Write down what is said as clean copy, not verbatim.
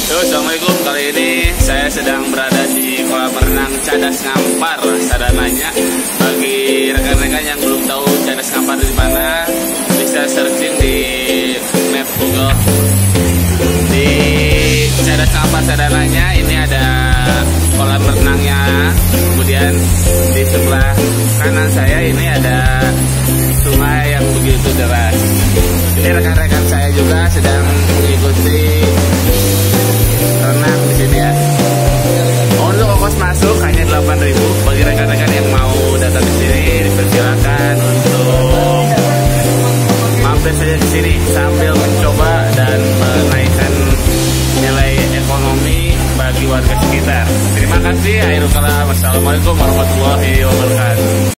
Assalamualaikum. Kali ini saya sedang berada di kolam renang Cadas Ngampar, Sadananya. Bagi rekan-rekan yang belum tahu Cadas Ngampar di mana, bisa searching di map Google. Di Cadas Ngampar Sadananya ini ada kolam renangnya. Kemudian di sebelah kanan saya ini ada sungai yang begitu deras. Ini rekan-rekan saya juga sedang mengikuti renang di sini ya. Untuk ongkos masuk hanya 8.000. Bagi rekan-rekan yang mau datang di sini dipersilakan untuk mampir saja di sini sambil mencoba dan menaikkan nilai ekonomi bagi warga sekitar. Terima kasih. Akhirul kalam. Wassalamualaikum warahmatullahi wabarakatuh.